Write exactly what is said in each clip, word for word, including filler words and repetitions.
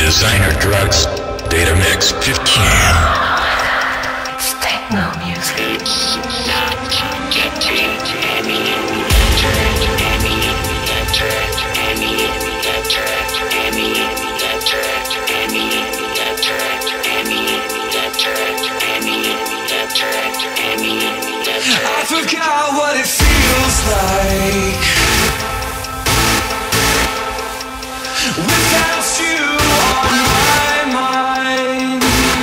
Designer Drugs, Data Mix fifteen. It's techno music. It's not getting any better, any better, any better, any better, any better, any better, any better, any better. I forgot what it feels like without you on my mind.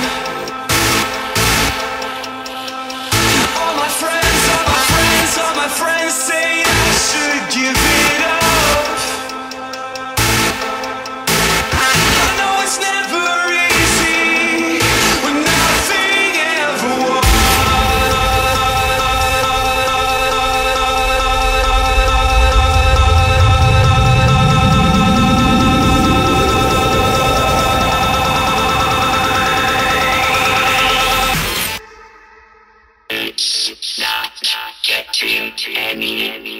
All my friends, all my friends, all my friends say I should give it up. I know it's never easy when nothing ever was. It's not getting any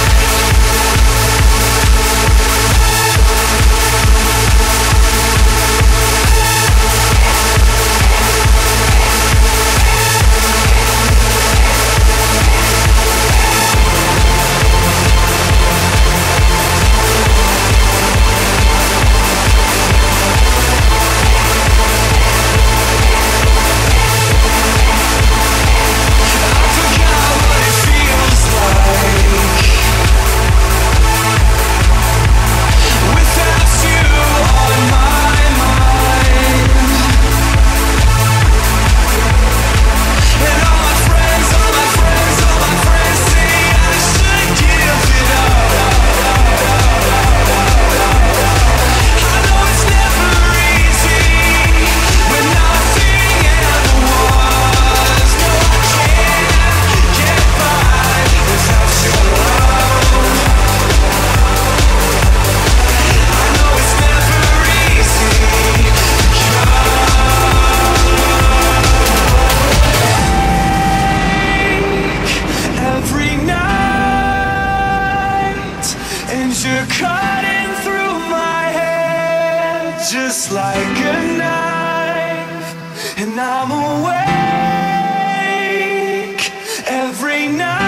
you're cutting through my head just like a knife, and I'm awake every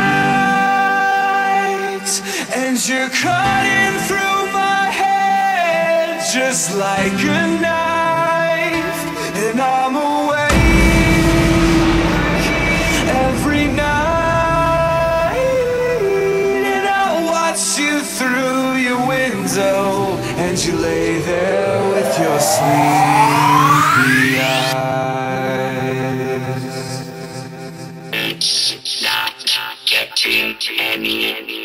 night, and you're cutting through my head just like a knife, and I'm awake every night. You through your window, and you lay there with your sleepy eyes. It's not getting any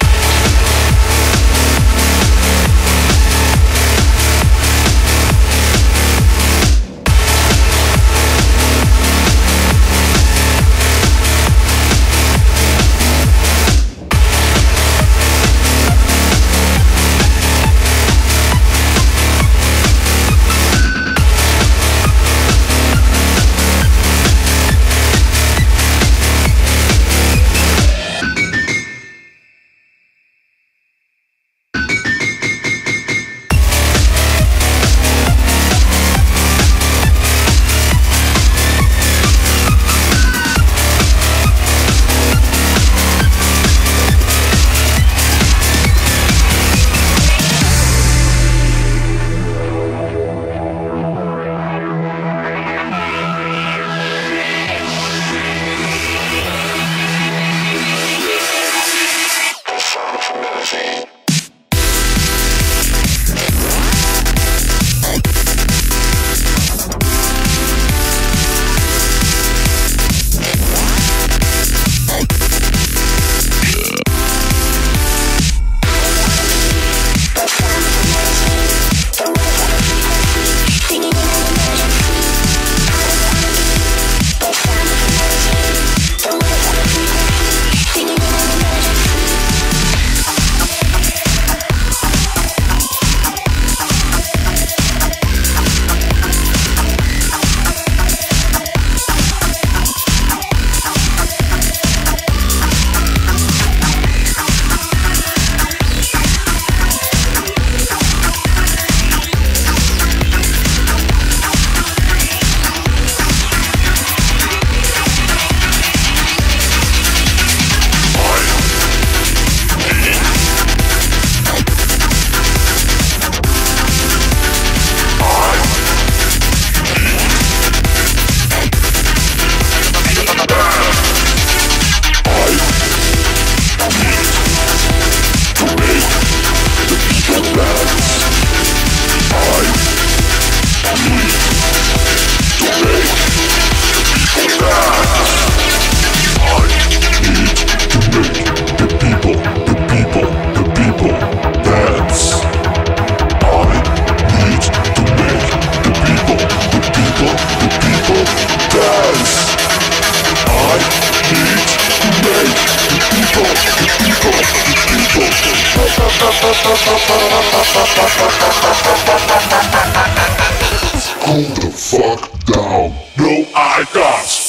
Hold the fuck down. No eye dots.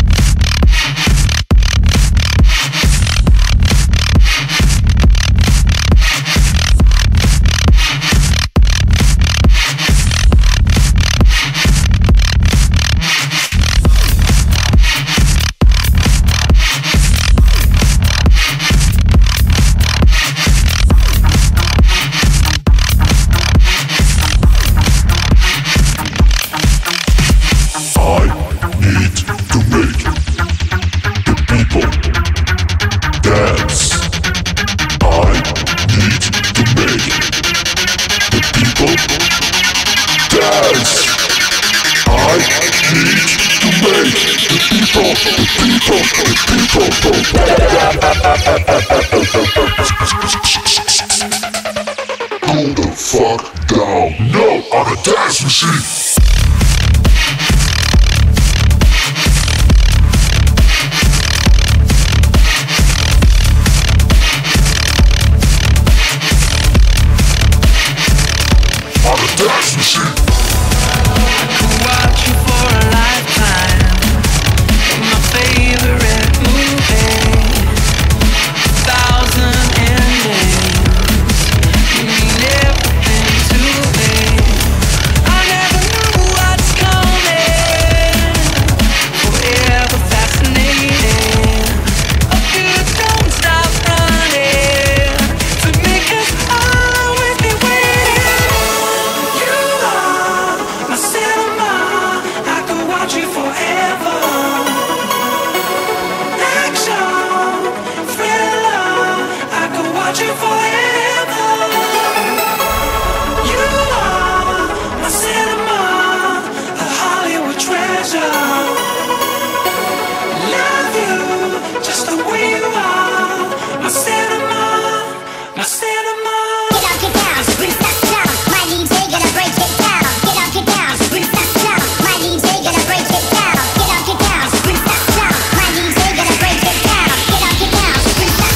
Hold the fuck down. No, on a dance machine. On a dance machine. Watch you for a lifetime. My favorite movie. Thousand endings. You mean everything to me. I never knew what's coming. Forever fascinating. Oh, you don't stop running. To make us always be waiting. You are my cinema. I could watch you forever. Action, thriller. I could watch you forever. You are my cinema, a Hollywood treasure. Love you just the way you are. My cinema, my cinema. Get up, get down, bring that down. My D J gonna break it down. Get up, get down, bring that down. My D J gonna break it down. Get up, get down, bring that down. My D J gonna break it down. Get up, get down, bring that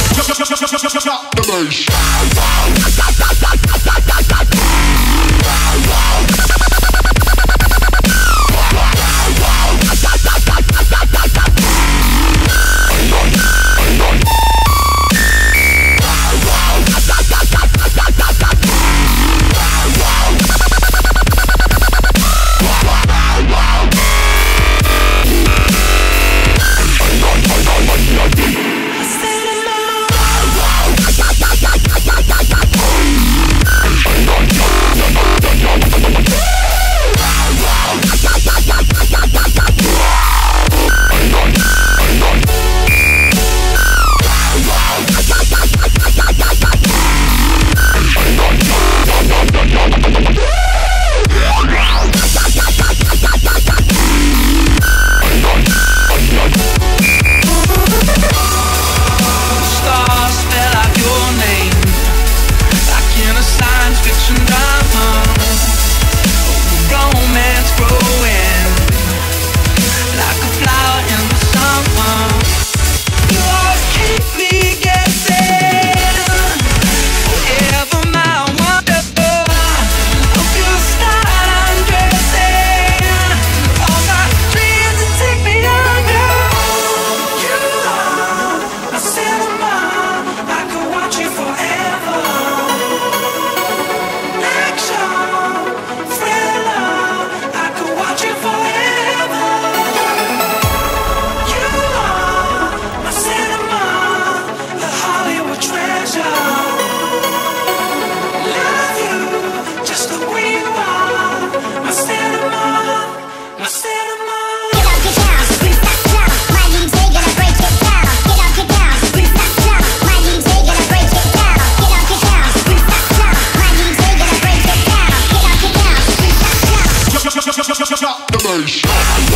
Stars spell out your name, like in a science fiction drama. Romance growing, like a flower in the summer. You always keep me guessing, forever my wonder. Hope you start undressing all my dreams and take me under. You are my cinema, I could watch you forever. Action, thriller, I could watch you forever. You are my cinema, a Hollywood treasure. Love you just the way you are. My cinema, my cinema. Get up, get down, bring that down. My D J gonna break it down. Get up, get down, bring that down. My D J gonna break it down. Get up, get down, bring that down. My D J gonna break it down. Get up, get down, bring that down. The bass.